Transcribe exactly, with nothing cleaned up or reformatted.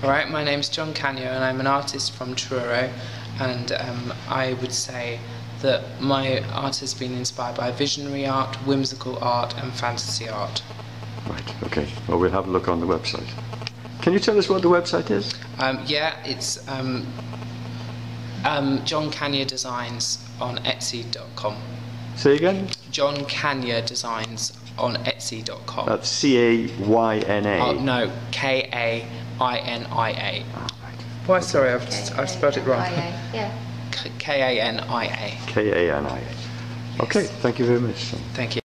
Alright, my name's Jon Kania and I'm an artist from Truro, and um, I would say that my art has been inspired by visionary art, whimsical art and fantasy art. Right, okay. Well, we'll have a look on the website. Can you tell us what the website is? Um, yeah, it's um, um, Jon Kania Designs on Etsy dot com. Say again? Jon Kania Designs on Etsy dot com. That's C A Y N A? Oh, no, K A I N I A. Oh, right. Why, sorry, I've, I've spelled it wrong. Yeah. K A N I A. K A N I A. Okay, thank you very much. Thank you.